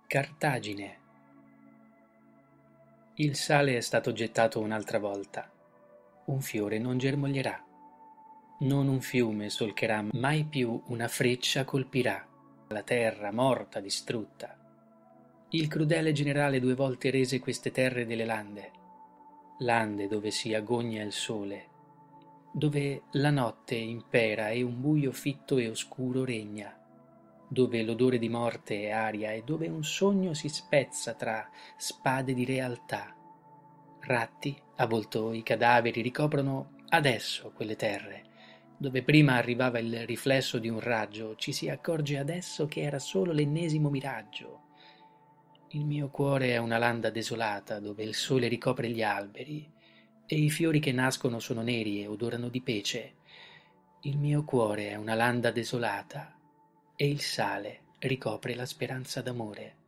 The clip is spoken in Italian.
Cartagine. Il sale è stato gettato un'altra volta. Un fiore non germoglierà. Non un fiume solcherà, mai più una freccia colpirà la terra morta, distrutta. Il crudele generale 2 volte rese queste terre delle lande, lande dove si agogna il sole, dove la notte impera e un buio fitto e oscuro regna, dove l'odore di morte è aria e dove un sogno si spezza tra spade di realtà. Ratti, avvoltoi, cadaveri ricoprono adesso quelle terre, dove prima arrivava il riflesso di un raggio, ci si accorge adesso che era solo l'ennesimo miraggio. Il mio cuore è una landa desolata, dove il sole ricopre gli alberi, e i fiori che nascono sono neri e odorano di pece. Il mio cuore è una landa desolata, e il sale ricopre la speranza d'amore.